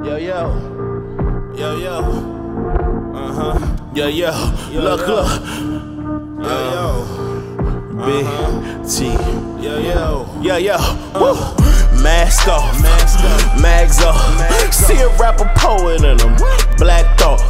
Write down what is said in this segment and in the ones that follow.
Yo, yo. Yo, yo. Yo, yo. Look. Yo, yo. Big T. Yo, yo. Yo, yo. Woo. Mask off. Mags off. See a rapper poet in them. Black Thought.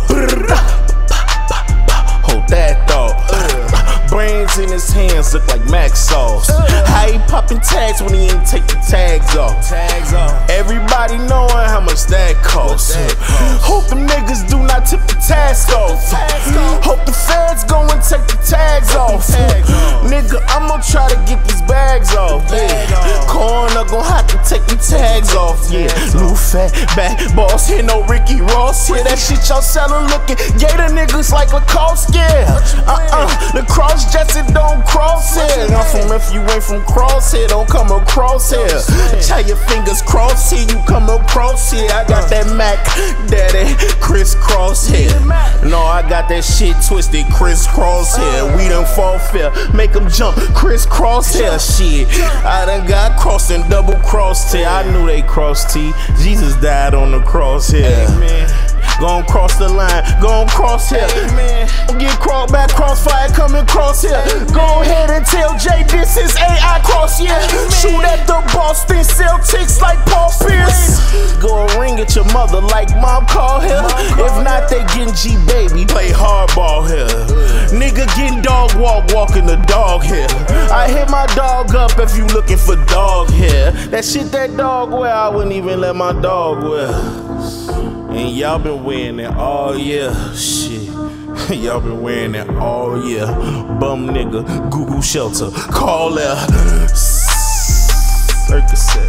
Hold that thought. Brains in his hands look like Mac sauce. How he popping tags when he ain't take the tags off? Everybody knowing how much that costs. Hope them niggas do not tip the task off. Hope the feds go and take the tags off. Nigga, I'ma try to get these bags off. Corner gon' have to take the tags off. Yeah, new fat back boss. Here no Ricky Ross. Here that shit y'all sellin' looking. Gator niggas like Lacoste. Yeah, the cross jets it don't cross here. I'm from if you ain't from Crosshair, don't come across here. Tell your fingers cross here, you come across here. I got that Mac Daddy crisscross here. No, I got that shit twisted crisscross here. We done fall fair, make them jump crisscross here. Shit, I done got crossed and double crossed here. I knew they crossed T. Jesus died on the cross here. Gon' cross the line, gon' cross here. Get crawled back, crossfire coming cross here. Go ahead and tell Jay this is AI cross here. Shoot at the Boston Celtics like Paul Pierce. Go ring at your mother like mom call here. If not, they getting G baby, play hardball here. Nigga getting dog walking the dog here. I hit my dog up if you looking for dog here. That shit that dog wear, I wouldn't even let my dog wear. And y'all been wearing it all year. Shit. Y'all been wearing it all year. Bum nigga, Google shelter. Call there. Circus.